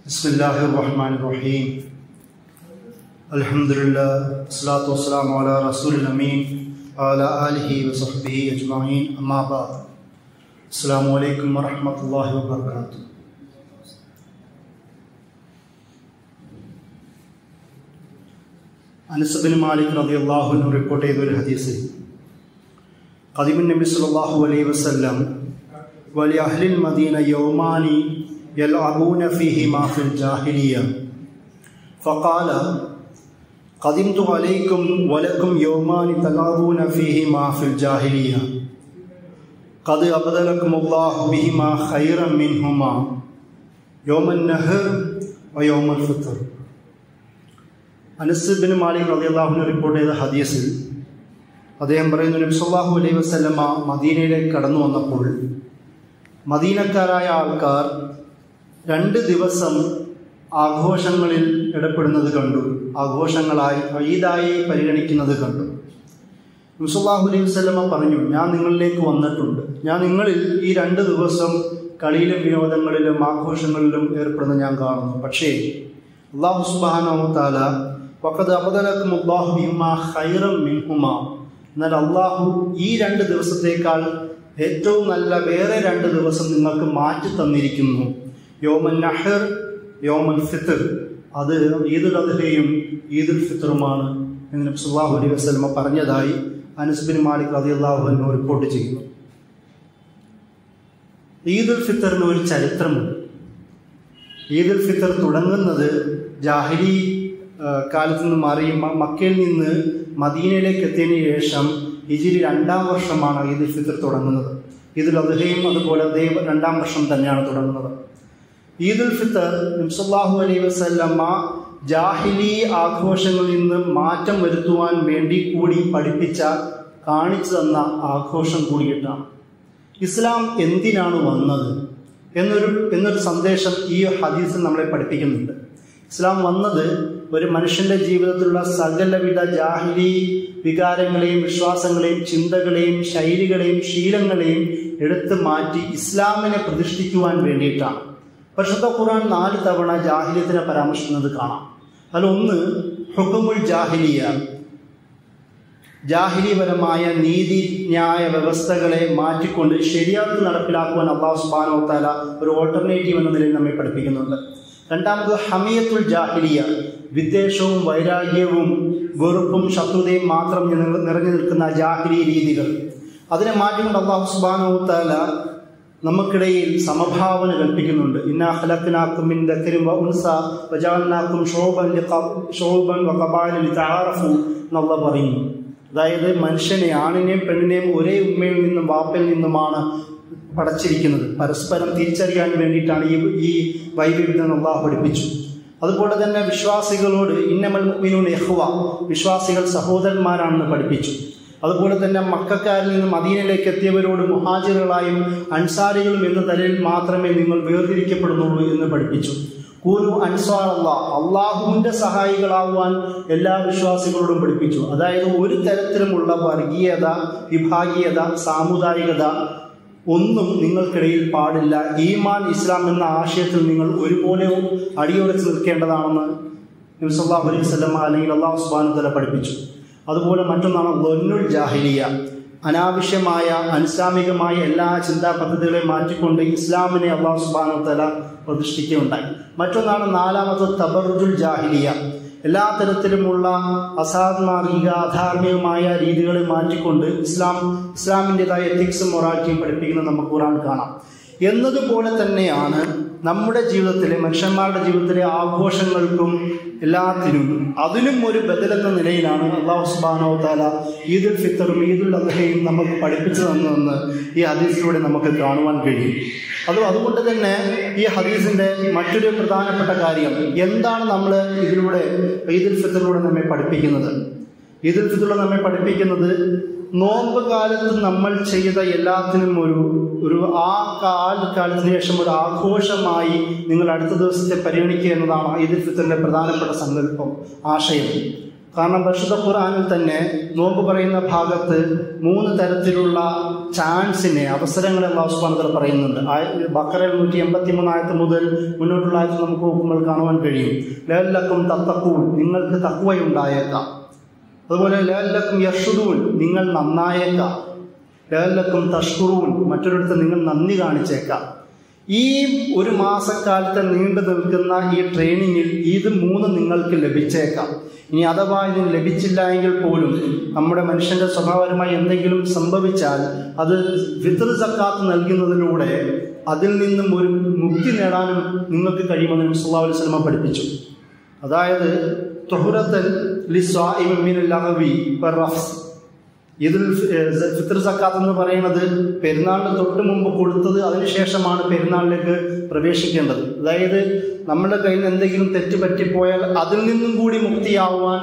Bismillahirrahmanirrahim. Alhamdulillah, salatu wassalamu ala rasulil ameen, ala alihi wa sahbihi ajma'in, amma ba'd. Assalamu alaikum wa rahmatullahi wa barakatuh. Anas bin Malik radiyallahu anhu report ചെയ്തൊരു ഹദീസ് ഖദീമുൻ നബി സല്ലല്ലാഹു അലൈഹി വസല്ലം വലി അഹ്ലിൽ മദീന യൗമാനി يلعبون فيهما في الجاهلية فقال قدمت عليكم ولكم يومان تلعبون فيهما في الجاهلية قد أبدلكم الله بهما خيرا منهما يوم النهر ويوم الفطر. അനസ് ബിൻ മാലിക് റളിയല്ലാഹു അൻഹു റിപ്പോർട്ട് ചെയ്ത ഹദീസിൽ അദ്ദേഹം പറയുന്നു, നബി സല്ലല്ലാഹു അലൈഹി വസല്ലമ മദീനയിലേക്ക് കടന്നു വന്നപ്പോൾ മദീനക്കാരായ ആൾക്കാർ 2 ദിവസം ആഘോഷങ്ങളിൽ ഇടപെടുന്നത് കണ്ടു, ആഘോഷങ്ങളായി ഈദായി പരിഗണിക്കുന്നത് കണ്ടു. നബി സല്ലല്ലാഹു അലൈഹി വസല്ലമ പറഞ്ഞു, ഞാൻ നിങ്ങളിലേക്ക് വന്നിട്ടുണ്ട്, ഞാൻ നിങ്ങളിൽ ഈ 2 ദിവസം കളിയിലും വിനോദങ്ങളിലും ആഘോഷങ്ങളിലും ഏർപ്പെടുന്നത് ഞാൻ കാണുന്നു. പക്ഷേ അല്ലാഹു സുബ്ഹാനഹു വ തആല വഖദ് അബ്ദലകുമുല്ലാഹു ബിഹിമാ ഖൈറൻ മിൻഹുമാ, എന്നാൽ അല്ലാഹു ഈ 2 ദിവസത്തേക്കാൾ ഏറ്റവും നല്ല വേറെ 2 ദിവസം നിങ്ങൾക്ക് മാറ്റി തന്നിരിക്കുന്നു. യോമൻ നഹർ യോമൻ ഫിത്ർ, അത് ഈദുൽ അദ്ഹയും ഈദുൽ ഫിത്റുമാണ് എന്ന് നബി സല്ലല്ലാഹു അലൈഹി വസല്ലമ പറഞ്ഞതായി അനസ് ബിൻ മാലിക് റളിയല്ലാഹു അൻഹു റിപ്പോർട്ട് ചെയ്യുന്നു. ഈദുൽ ഫിത്റിന് ഒരു ചരിത്രമുണ്ട്. ഈദുൽ ഫിത്ർ തുടങ്ങുന്നത് ജാഹിലി കാലത്ത് നിന്ന് മാറി മക്കയിൽ നിന്ന് മദീനയിലേക്ക് എത്തിയതിനു ശേഷം ഹിജ്രി 2-ാം വർഷമാണ് ഈദുൽ ഫിത്ർ തുടങ്ങുന്നത്. ഈദുൽ അദ്ഹയും അതുപോലെ 2-ാം വർഷം തന്നെയാണ് തുടങ്ങുന്നത്. ഈദുൽ ഫിത്ർ നബി സല്ലല്ലാഹു അലൈഹി വസല്ലമ ജാഹിലി ആഘോഷങ്ങളിൽ നിന്ന് മാറ്റം വരുത്തുവാൻ വേണ്ടി കൂടി കാണിച്ചു തന്ന ആഘോഷം കൂടിയിട്ടാണ്. ഇസ്ലാം എന്തിനാണ് വന്നത് എന്നൊരു സന്ദേശം ഈ ഹദീസിൽ നമ്മളെ പഠിപ്പിക്കുന്നുണ്ട്. ഇസ്ലാം വന്നത് ഒരു മനുഷ്യന്റെ ജീവിതത്തിലുള്ള സകലവിധ ജാഹിലി വികാരങ്ങളെയും വിശ്വാസങ്ങളെയും ചിന്തകളെയും ശൈലികളെയും ശീലങ്ങളെയും എടുത്തു മാറ്റി ഇസ്ലാമിനെ പ്രതിഷ്ഠിക്കുവാൻ വേണ്ടിയിട്ടാണ്. പരിശുദ്ധ ഖുർആൻ 4 തവണ ജാഹിലിയത്തിനെ പരാമർശിക്കുന്നത് കാണാം. അതിലൊന്ന് ഹുക്മുൽ ജാഹിലിയ, ജാഹിലിപരമായ നീതി ന്യായ വ്യവസ്ഥകളെ മാറ്റിക്കൊണ്ട് ശരിയാത്ത് നടപ്പിലാക്കുവാൻ അല്ലാഹു സുബ്ഹാനഹു വ തആല ഒരു ഓൾട്ടർനേറ്റീവ് എന്ന നിലയിൽ നമ്മെ പഠിപ്പിക്കുന്നുണ്ട്. രണ്ടാമത് ഹമിയത്തുൽ ജാഹിലിയ, വിദ്വേഷവും വൈരാഗ്യവും വെറുപ്പും ശത്രുതയും മാത്രം നിറഞ്ഞു നിൽക്കുന്ന ജാഹിലി രീതികൾ, അതിനെ മാറ്റിക്കൊണ്ട് അല്ലാഹു സുബ്ഹാനഹു വ തആല നമുക്കിടയിൽ സമഭാവന കൽപ്പിക്കുന്നുണ്ട്. ഇന്നാ ഖലഖനാകും മിൻ ദക്കരിൻ വ ഉൻസ വജഅൽനാകും ശുഉബൻ വഖബായില ലിതആറഫു എന്നല്ലാഹു പറയുന്നു. അതായത് മനുഷ്യനെ, ആണിനെയും പെണ്ണിനെയും ഒരേ ഉമ്മയിൽ നിന്നും വാപ്പയിൽ നിന്നുമാണ് പടച്ചിരിക്കുന്നത്. പരസ്പരം തിരിച്ചറിയാൻ വേണ്ടിയിട്ടാണ് ഈ വൈവിധ്യം അല്ലാഹു പഠിപ്പിച്ചു. അതുപോലെ തന്നെ വിശ്വാസികളോട് ഇന്നമൽ മുഅ്മിനൂന ഇഖ്വ, വിശ്വാസികൾ സഹോദരന്മാരാണെന്ന് പഠിപ്പിച്ചു. അതുപോലെ തന്നെ മക്കക്കാരിൽ നിന്ന് മദീനയിലേക്ക് എത്തിയവരോട് മുഹാജിറുകളായും അൻസാരികളും എന്ന നിലയിൽ മാത്രമേ നിങ്ങൾ വേർതിരിക്കപ്പെടുന്നുള്ളൂ എന്ന് പഠിപ്പിച്ചു. കൂനു അൻസാർ അല്ലാഹ്, അള്ളാഹുവിന്റെ സഹായികളാവാൻ എല്ലാ വിശ്വാസികളോടും പഠിപ്പിച്ചു. അതായത് ഒരു തരത്തിലുമുള്ള വർഗീയത, വിഭാഗീയത, സാമുദായികത ഒന്നും നിങ്ങൾക്കിടയിൽ പാടില്ല. ഈമാൻ ഇസ്ലാം എന്ന ആശയത്തിൽ നിങ്ങൾ ഒരുപോലെ അടിയുറച്ച് നിൽക്കേണ്ടതാണെന്ന് നബി സല്ലല്ലാഹു അലൈഹി വസല്ലം അല്ലെങ്കിൽ അല്ലാഹു സുബ്ഹാനഹു വ തആല പഠിപ്പിച്ചു. അതുപോലെ മറ്റൊന്നാണ് ദൊന്നുൽ ജാഹിലിയ, അനാവശ്യമായ അനിസ്ലാമികമായ എല്ലാ ചിന്താ പദ്ധതികളെ മാറ്റിക്കൊണ്ട് ഇസ്ലാമിനെ അല്ലാഹു സുബ്ഹാനഹു വ തആല പ്രതിഷ്ഠിക്കുകയുണ്ടായി. മറ്റൊന്നാണ് 4-മത് തബറുജുൽ ജാഹിലിയ, എല്ലാ തരത്തിലുമുള്ള അസാധാർമിക അധാർമികമായ രീതികളെ മാറ്റിക്കൊണ്ട് ഇസ്ലാമിൻ്റെതായ എത്തിക്സും മൊറാലിറ്റിയും പഠിപ്പിക്കുന്നത് നമുക്ക് ഖുർആൻ കാണാം. എന്നതുപോലെ തന്നെയാണ് നമ്മുടെ ജീവിതത്തിലെ, മനുഷ്യന്മാരുടെ ജീവിതത്തിലെ ആഘോഷങ്ങൾക്കും എല്ലാത്തിനും അതിനും ഒരു ബദലെന്ന നിലയിലാണ് അല്ലാഹു സുബ്ഹാനഹു വ തആല ഈദുൽ ഫിത്റും ഈദുൽ അദ്ഹയും നമുക്ക് പഠിപ്പിച്ചു തന്നതെന്ന് ഈ ഹദീസിലൂടെ നമുക്ക് കാണുവാൻ കഴിയും. അതുകൊണ്ട് തന്നെ ഈ ഹദീസിന്റെ മറ്റൊരു പ്രധാനപ്പെട്ട കാര്യം എന്താണ് നമ്മൾ ഇതിലൂടെ ഈദുൽ ഫിത്റിലൂടെ നമ്മെ പഠിപ്പിക്കുന്നത്? ഈദുൽ ഫിത്റിലൂടെ നമ്മെ പഠിപ്പിക്കുന്നത് നോമ്പ് കാലത്ത് നമ്മൾ ചെയ്ത എല്ലാത്തിനും ഒരു കാലത്തിന് ശേഷം ഒരു ആഘോഷമായി നിങ്ങൾ അടുത്ത ദിവസത്തെ പരിഗണിക്കുക എന്നതാണ് ഈദുൽ ഫിത്റിന്റെ പ്രധാനപ്പെട്ട സങ്കല്പം, ആശയം. കാരണം പരിശുദ്ധ ഖുർആനിൽ തന്നെ നോമ്പ് പറയുന്ന ഭാഗത്ത് 3 തരത്തിലുള്ള ചാൻസിനെ, അവസരങ്ങളെ അല്ലാഹു സുബ്ഹാനഹു വ തആല പറയുന്നുണ്ട്. ബഖറയിൽ 183 ആയത്ത് മുതൽ മുന്നോട്ടുള്ള ആയത്ത് നമുക്ക് നോക്കുമ്പോൾ കാണുവാൻ കഴിയും. ലഅല്ലക്കും തത്തഖൂൻ, നിങ്ങൾക്ക് തഖ്വയുണ്ടായേക്കാം. അതുപോലെ ലഅല്ലക്കും യർഷുദൂൻ, നിങ്ങൾ നന്നായേക്കാം. ലഅല്ലക്കും തഷ്കുറൂൻ, മറ്റൊരിടത്ത് നിങ്ങൾ നന്ദി കാണിച്ചേക്കാം. ഈ ഒരു മാസക്കാലത്ത് നീണ്ടു നിൽക്കുന്ന ഈ ട്രെയിനിങ്ങിൽ ഇത് 3 നിങ്ങൾക്ക് ലഭിച്ചേക്കാം. ഇനി അഥവാ ഇതിന് ലഭിച്ചില്ല എങ്കിൽ പോലും നമ്മുടെ മനുഷ്യൻ്റെ സ്വഭാവപരമായി എന്തെങ്കിലും സംഭവിച്ചാൽ അത് ഫിത്ർ സക്കാത്ത് നൽകുന്നതിലൂടെ അതിൽ നിന്നും ഒരു മുക്തി നേടാനും നിങ്ങൾക്ക് കഴിയുമെന്ന് നബി സല്ലല്ലാഹു അലൈഹി വസല്ലം പഠിപ്പിച്ചു. അതായത് തുഹ്റത്തൻ ലിസ്വാഇമി മിനൽ ലഗ്വി വറഫ്സ്. ഇതിൽ ഫിത്ർ സക്കാത്ത് എന്ന് പറയുന്നത് പെരുന്നാളിന് തൊട്ട് മുമ്പ് കൊടുത്തത് അതിനുശേഷമാണ് പെരുന്നാളിലേക്ക് പ്രവേശിക്കേണ്ടത്. അതായത് നമ്മുടെ കയ്യിൽ നിന്ന് എന്തെങ്കിലും തെറ്റ് പറ്റിപ്പോയാൽ അതിൽ നിന്നും കൂടി മുക്തിയാവാൻ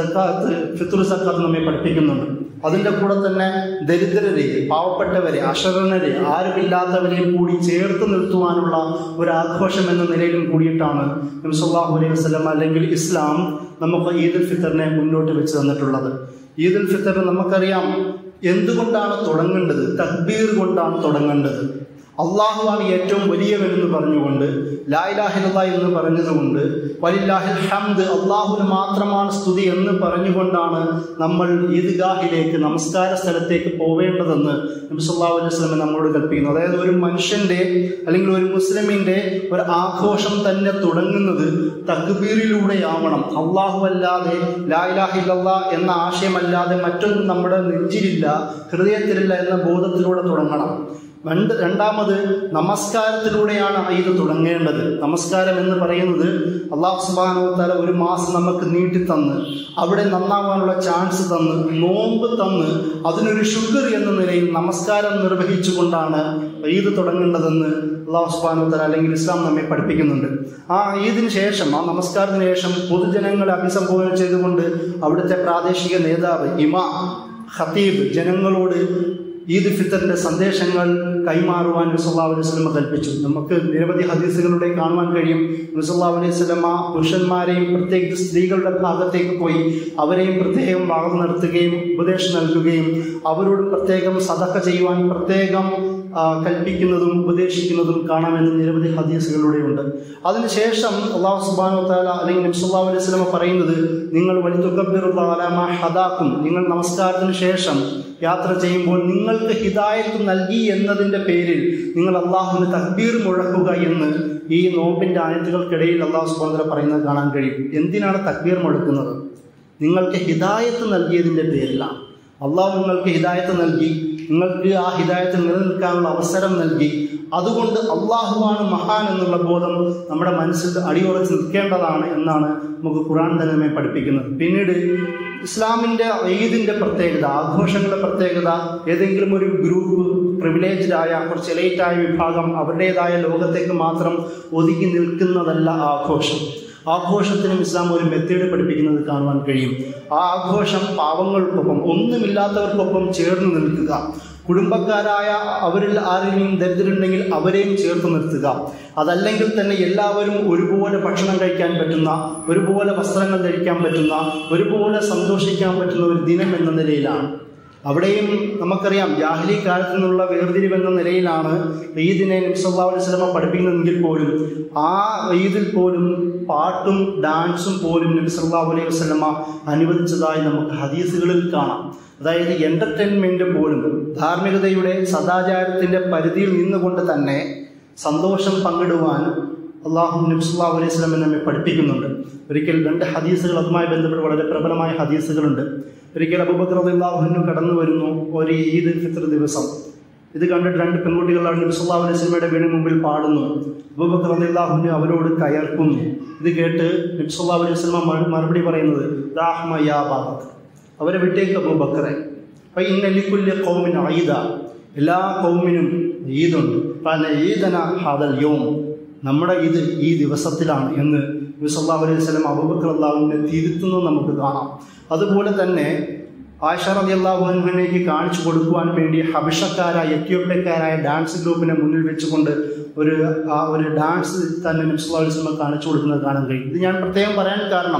ഫിത്ർ സക്കാത്ത് നമ്മെ പഠിപ്പിക്കുന്നുണ്ട്. അതിൻ്റെ കൂടെ തന്നെ ദരിദ്രരെ, പാവപ്പെട്ടവരെ, അശരണരെ, ആരുമില്ലാത്തവരെയും കൂടി ചേർത്ത് നിർത്തുവാനുള്ള ഒരു ആഘോഷം എന്ന നിലയിലും കൂടിയിട്ടാണ് നബി സല്ലല്ലാഹു അലൈഹി വസല്ലം അല്ലെങ്കിൽ ഇസ്ലാം നമുക്ക് ഈദുൽ ഫിത്തറിനെ മുന്നോട്ട് വെച്ച് തന്നിട്ടുള്ളത്. ഈദുൽ ഫിത്തർ നമുക്കറിയാം എന്തുകൊണ്ടാണ് തുടങ്ങേണ്ടത്. തക്ബീർ കൊണ്ടാണ് തുടങ്ങേണ്ടത്. അള്ളാഹുവാണ് ഏറ്റവും വലിയവനെന്ന് പറഞ്ഞുകൊണ്ട്, ലാ ഇലാഹ ഇല്ലല്ലാഹ് എന്ന് പറഞ്ഞതുകൊണ്ട്, വലില്ലാഹിൽ ഹംദ്, അള്ളാഹുവിന് മാത്രമാണ് സ്തുതി എന്ന് പറഞ്ഞുകൊണ്ടാണ് നമ്മൾ ഈദ്ഗാഹിലേക്ക്, നമസ്കാര സ്ഥലത്തേക്ക് പോവേണ്ടതെന്ന് നബി സല്ലല്ലാഹു അലൈഹി വസല്ലം നമ്മോട് കൽപ്പിക്കുന്നു. അതായത് ഒരു മനുഷ്യൻ്റെ അല്ലെങ്കിൽ ഒരു മുസ്ലിമിൻ്റെ ഒരു ആഘോഷം തന്നെ തുടങ്ങുന്നത് തക്ബീറിലൂടെയാവണം. അള്ളാഹു അല്ലാതെ, ലാ ഇലാഹ ഇല്ലല്ലാഹ് എന്ന ആശയമല്ലാതെ മറ്റൊന്നും നമ്മുടെ നെഞ്ചിലില്ല, ഹൃദയത്തിലില്ല എന്ന ബോധത്തിലൂടെ തുടങ്ങണം. രണ്ടാമത് നമസ്കാരത്തിലൂടെയാണ് ഈദ് തുടങ്ങേണ്ടത്. നമസ്കാരം എന്ന് പറയുന്നത് അല്ലാഹു സുബ്ഹാനഹു വ തആല ഒരു മാസം നമുക്ക് നീട്ടിത്തന്ന്, അവിടെ നന്നാവാനുള്ള ചാൻസ് തന്ന്, നോമ്പ് തന്ന്, അതിനൊരു ശുക്ർ എന്ന നിലയിൽ നമസ്കാരം നിർവഹിച്ചുകൊണ്ടാണ് ഈദ് തുടങ്ങേണ്ടതെന്ന് അല്ലാഹു സുബ്ഹാനഹു വ തആല അല്ലെങ്കിൽ ഇസ്ലാം നമ്മെ പഠിപ്പിക്കുന്നുണ്ട്. ആ ഈദിന് ശേഷം, ആ നമസ്കാരത്തിന് ശേഷം പൊതുജനങ്ങളെ അഭിസംബോധന ചെയ്തുകൊണ്ട് അവിടുത്തെ പ്രാദേശിക നേതാവ്, ഇമാം, ഖതീബ് ജനങ്ങളോട് ഈദ് ഫിത്തറിന്റെ സന്ദേശങ്ങൾ കൈമാറുവാൻ നബി സല്ലല്ലാഹു അലൈഹി വസല്ലം കൽപ്പിച്ചു. നമുക്ക് നിരവധി ഹദീസുകളിലൂടെ കാണുവാൻ കഴിയും. നബി സല്ലല്ലാഹു അലൈഹി വസല്ലം പുരുഷന്മാരെയും പ്രത്യേകിച്ച് സ്ത്രീകളുടെ ഭാഗത്തേക്ക് പോയി അവരെയും പ്രത്യേകം വാദം നടത്തുകയും ഉപദേശം നൽകുകയും അവരോട് പ്രത്യേകം സദഖ ചെയ്യുവാൻ പ്രത്യേകം കൽപ്പിക്കുന്നതും ഉപദേശിക്കുന്നതും കാണാമെന്ന് നിരവധി ഹദീസുകളിലൂടെയുണ്ട്. അതിനുശേഷം അല്ലാഹു സുബ്ഹാനഹു വ തആല അല്ലെങ്കിൽ നബി സല്ലല്ലാഹു അലൈഹി വസല്ലം പറയുന്നത്, നിങ്ങൾ വലിതുകബ്ബിറുല്ലാഹ അലാ മാ ഹദാക്കും, നിങ്ങൾ നമസ്കാരത്തിന് ശേഷം യാത്ര ചെയ്യുമ്പോൾ നിങ്ങൾക്ക് ഹിദായത്ത് നൽകി എന്നതിൻ്റെ പേരിൽ നിങ്ങൾ അള്ളാഹുവിന് തക്ബീർ മുഴക്കുക എന്ന് ഈ നോമ്പിൻ്റെ ആയത്തുകൾക്കിടയിൽ അല്ലാഹു സുബ്ഹാനഹു വ തആല പറയുന്നത് കാണാൻ കഴിയും. എന്തിനാണ് തക്ബീർ മുഴക്കുന്നത്? നിങ്ങൾക്ക് ഹിദായത്ത് നൽകിയതിൻ്റെ പേരിലാണ്. അള്ളാഹു നിങ്ങൾക്ക് ഹിദായത്ത് നൽകി, നിങ്ങൾക്ക് ആ ഹിദായത്ത് നിലനിൽക്കാനുള്ള അവസരം നൽകി. അതുകൊണ്ട് അള്ളാഹുവാണ് മഹാൻ എന്നുള്ള ബോധം നമ്മുടെ മനസ്സിൽ അടിയുറച്ച് നിൽക്കേണ്ടതാണ് എന്നാണ് നമുക്ക് ഖുർആൻ തന്നെ നമ്മെ പഠിപ്പിക്കുന്നത്. പിന്നീട് ഇസ്ലാമിൻ്റെ ഈദിൻ്റെ പ്രത്യേകത, ആഘോഷങ്ങളുടെ പ്രത്യേകത, ഏതെങ്കിലും ഒരു ഗ്രൂപ്പ്, പ്രിവിലേജ്ഡായ കുറച്ച് എലൈറ്റായ വിഭാഗം അവരുടേതായ ലോകത്തേക്ക് മാത്രം ഒതുങ്ങി നിൽക്കുന്നതല്ല ആഘോഷം. ആഘോഷത്തിനും ഇസ്ലാം ഒരു മെത്തേഡ് പഠിപ്പിക്കുന്നത് കാണുവാൻ കഴിയും. ആ ആഘോഷം പാവങ്ങൾക്കൊപ്പം, ഒന്നുമില്ലാത്തവർക്കൊപ്പം ചേർന്ന് നിൽക്കുക, കുടുംബക്കാരായ അവരിൽ ആരെങ്കിലും ദരിദ്രരുണ്ടെങ്കിൽ അവരെയും ചേർത്ത് നിർത്തുക. അതല്ലെങ്കിൽ തന്നെ എല്ലാവരും ഒരുപോലെ ഭക്ഷണം കഴിക്കാൻ പറ്റുന്ന, ഒരുപോലെ വസ്ത്രങ്ങൾ ധരിക്കാൻ പറ്റുന്ന, ഒരുപോലെ സന്തോഷിക്കാൻ പറ്റുന്ന ഒരു ദിനം എന്ന നിലയിലാണ്. അവിടെയും നമുക്കറിയാം ജാഹിലി കാലത്തു നിന്നുള്ള വേർതിരിവെന്ന നിലയിലാണ് ഈദിനെ നബി സല്ലല്ലാഹു അലൈഹി വസല്ലം പഠിപ്പിക്കുന്നതെങ്കിൽ പോലും ആ ഈദിൽ പോലും പാട്ടും ഡാൻസും പോലും നബി സല്ലല്ലാഹു അലൈഹി വസല്ലം അനുവദിച്ചതായി നമുക്ക് ഹദീസുകളിൽ കാണാം. അതായത് എൻ്റർടൈൻമെൻറ്റ് പോലും ധാർമ്മികതയുടെ സദാചാരത്തിൻ്റെ പരിധിയിൽ നിന്നുകൊണ്ട് തന്നെ സന്തോഷം പങ്കിടുവാൻ അള്ളാഹു നബി സല്ലല്ലാഹു അലൈഹി വസല്ലം നമ്മെ പഠിപ്പിക്കുന്നുണ്ട്. ഒരിക്കൽ 2 ഹദീസുകൾ അതുമായി ബന്ധപ്പെട്ട് വളരെ പ്രബലമായ ഹദീസുകളുണ്ട്. ഒരിക്കൽ അബൂബക്കർ റളിയല്ലാഹു അൻഹു കടന്നു വരുന്നു ഒരു ഈദ് ഫിത്ർ ദിവസം. ഇത് കണ്ടിട്ട് 2 പെൺകുട്ടികളാണ് നബി സല്ലല്ലാഹു അലൈഹി വസല്ലമയുടെ വീടിന് മുമ്പിൽ പാടുന്നു. അബൂബക്കർ റളിയല്ലാഹു അൻഹു അവരോട് കയർക്കുന്നു. ഇത് കേട്ട് നബി സല്ലല്ലാഹു അലൈഹി വസല്ലം മറുപടി പറയുന്നത്, ദാഹ്മ യാ അബൂബക്കർ, അവരെ വിട്ടേക്ക് അബൂബക്കറെ. അപ്പം ഇന്ന ലിക്കുല്ലി ഖൗമിൻ ഈദ, എല്ലാ കൗമിനും ഈദുണ്ട്. ഈദന ഹാദൽ യൗം, നമ്മുടെ ഈദ് ഈ ദിവസത്തിലാണ് എന്ന് നബി സല്ലല്ലാഹു അലൈഹി വസല്ലം അബൂബക്കർ റളിയല്ലാഹു അൻഹുവിനെ തിരുത്തുന്നത് നമുക്ക് കാണാം. അതുപോലെ തന്നെ ആയിഷ റളിയല്ലാഹു അൻഹയ്ക്ക് കാണിച്ചു കൊടുക്കുവാൻ വേണ്ടി ഹബഷക്കാരായ, എത്യോപ്യക്കാരായ ഡാൻസ് ഗ്രൂപ്പിനെ മുന്നിൽ വെച്ചുകൊണ്ട് ഒരു ഡാൻസ് തന്നെ നബി സല്ലല്ലാഹു അലൈഹി വസല്ലം കാണിച്ചു കൊടുക്കുന്നത് കാണാൻ കഴിയും. ഇത് ഞാൻ പ്രത്യേകം പറയാൻ കാരണം,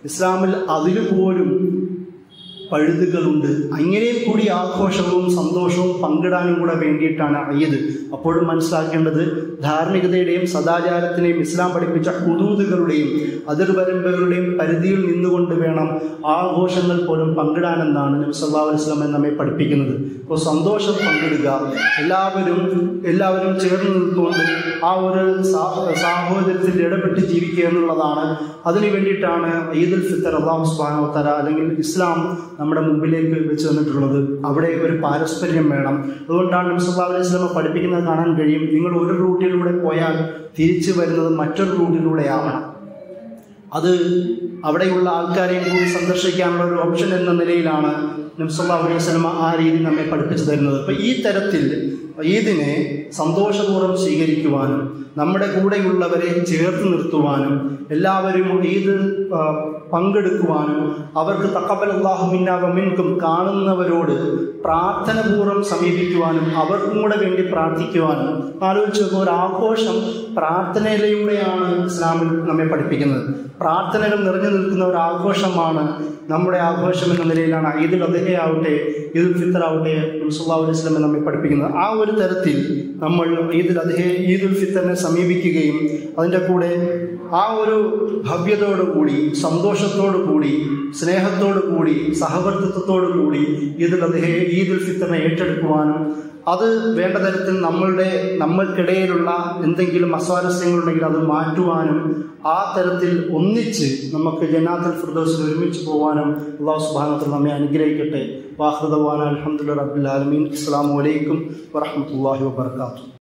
ഇസ്ലാമിൽ അതിലുപോലും പഴുതുകളുണ്ട്. അങ്ങനെയും കൂടി ആഘോഷവും സന്തോഷവും പങ്കിടാനും കൂടെ വേണ്ടിയിട്ടാണ് ഈദ്. അപ്പോഴും മനസ്സിലാക്കേണ്ടത് ധാർമ്മികതയുടെയും സദാചാരത്തിനെയും ഇസ്ലാം പഠിപ്പിച്ച ഹുദൂദുകളുടെയും അതിർവരമ്പുകളുടെയും പരിധിയിൽ നിന്നുകൊണ്ട് വേണം ആഘോഷങ്ങൾ പോലും പങ്കിടാനെന്നാണ് നബി സല്ലല്ലാഹു അലൈഹി വസല്ലം നമ്മെ പഠിപ്പിക്കുന്നത്. അപ്പോൾ സന്തോഷം പങ്കിടുക, എല്ലാവരും ചേർന്ന് നിൽച്ചുകൊണ്ട് ആ ഒരു സാഹോദര്യത്തിൽ ഇടപെട്ട് ജീവിക്കുക എന്നുള്ളതാണ്. അതിനു വേണ്ടിയിട്ടാണ് ഈദുൽ ഫിത്തർ അല്ലാഹു സുബ്ഹാനഹു വ തആല അല്ലെങ്കിൽ ഇസ്ലാം നമ്മുടെ മുമ്പിലേക്ക് വെച്ച് തന്നിട്ടുള്ളത്. അവിടെ ഒരു പാരസ്പര്യം വേണം. അതുകൊണ്ടാണ് നബി സല്ലല്ലാഹു അലൈഹി വസല്ലം പഠിപ്പിക്കുന്നത് കാണാൻ കഴിയും. നിങ്ങൾ ഒരു റൂട്ടിലൂടെ പോയാൽ തിരിച്ചു വരുന്നത് മറ്റൊരു റൂട്ടിലൂടെ ആവണം. അത് അവിടെയുള്ള ആൾക്കാരെയും കൂടി സന്ദർശിക്കാനുള്ള ഒരു ഓപ്ഷൻ എന്ന നിലയിലാണ് നബി സല്ലല്ലാഹു അലൈഹി വസല്ലം ആ രീതി നമ്മെ പഠിപ്പിച്ചു തരുന്നത്. അപ്പോൾ ഈ തരത്തിൽ ഈദിനെ സന്തോഷപൂർവ്വം സ്വീകരിക്കുവാനും നമ്മുടെ കൂടെയുള്ളവരെ ചേർത്ത് നിർത്തുവാനും എല്ലാവരും ഈദ് പങ്കെടുക്കുവാനും അവർക്ക് തഖബ്ബലല്ലാഹു മിന്നാ വ മിൻകും കാണുന്നവരോട് പ്രാർത്ഥനപൂർവ്വം സമീപിക്കുവാനും അവർക്കും കൂടെ വേണ്ടി പ്രാർത്ഥിക്കുവാനും ആലോചിച്ച് നോക്കുക. ഒരു ആഘോഷം പ്രാർത്ഥനയിലൂടെയാണ് ഇസ്ലാമിൽ നമ്മെ പഠിപ്പിക്കുന്നത്. പ്രാർത്ഥനകൾ നിറഞ്ഞു നിൽക്കുന്ന ഒരു ആഘോഷമാണ് നമ്മുടെ ആഘോഷം എന്ന നിലയിലാണ് ഈദുൽ അദ്ഹയാവട്ടെ ഈദുൽ ഫിത്തർ ആവട്ടെ നബി സല്ലല്ലാഹു അലൈഹി വസല്ലം നമ്മെ പഠിപ്പിക്കുന്നത്. ആ ഒരു തരത്തിൽ നമ്മൾ ഈദുൽ ഫിത്തറിനെ സമീപിക്കുകയും അതിൻ്റെ കൂടെ ആ ഒരു ഭവ്യതയോടുകൂടി സന്തോഷത്തോടുകൂടി സ്നേഹത്തോടുകൂടി സഹവർത്തിത്വത്തോടുകൂടി ഈദുൽ ഫിത്തറിനെ ഏറ്റെടുക്കുവാനും അത് വേണ്ട തരത്തിൽ നമ്മൾക്കിടയിലുള്ള എന്തെങ്കിലും അസ്വാരസ്യങ്ങളുണ്ടെങ്കിൽ അത് മാറ്റുവാനും ആ തരത്തിൽ ഒന്നിച്ച് നമുക്ക് ജന്നാത്തുൽ ഫിർദൗസിൽ ഒരുമിച്ച് പോകാനും അല്ലാഹു സുബ്ഹാനഹു വ തആല നമ്മെ അനുഗ്രഹിക്കട്ടെ. വാഖിറു ദഅ്വാനാ അൽഹംദുലില്ലാഹി റബ്ബിൽ ആലമീൻ. അസ്സലാമു അലൈക്കും വറഹ്മത്തുള്ളാഹി വബറകാതുഹു.